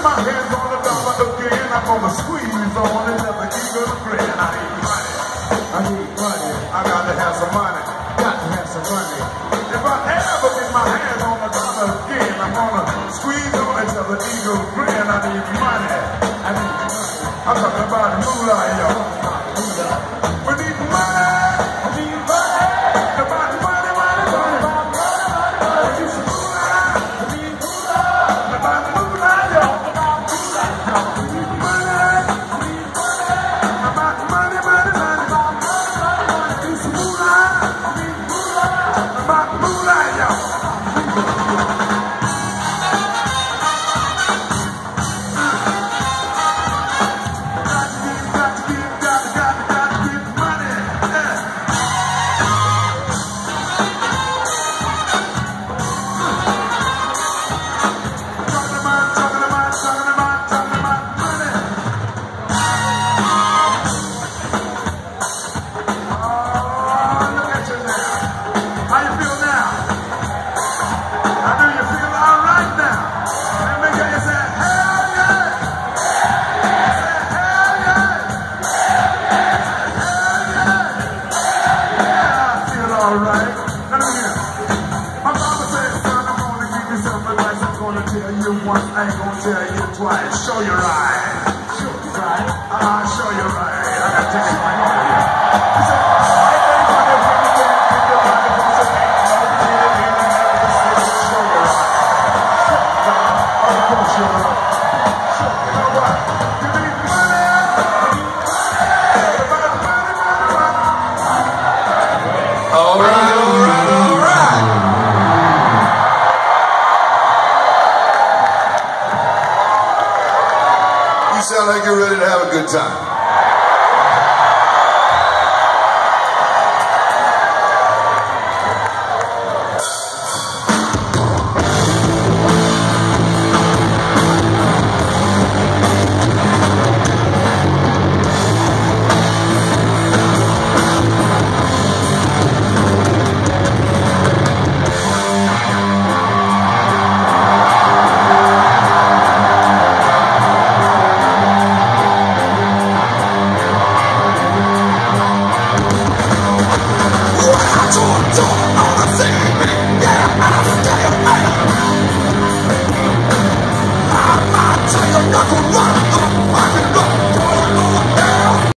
my hands on the dollar again. I'm gonna squeeze on it till the eagle grin. I need money. I need money. I gotta have some money. Got to have some money. If I ever get my hands on the dollar again, I'm gonna squeeze on it till the eagle grin. I need money. I need money. I'm talking about the moolah, y'all. We need money. I need money. About the money, money, money. We need some moolah. We need moolah. About the moolah, y'all. We need money. We need money. About the money, money, money. We need some moolah. We need moolah. About the moolah, y'all. I ain't gonna tell you twice. Show your right. Show your right. Show your right. I gotta take it right over here. He said, I think on your body, pick your body, because it ain't no kid in the never to say, show your right. Show your right. Of course you're right. Show you know what? You need money. You need money. Money, money, money. All right, all right, all right. You sound like you're ready to have a good time.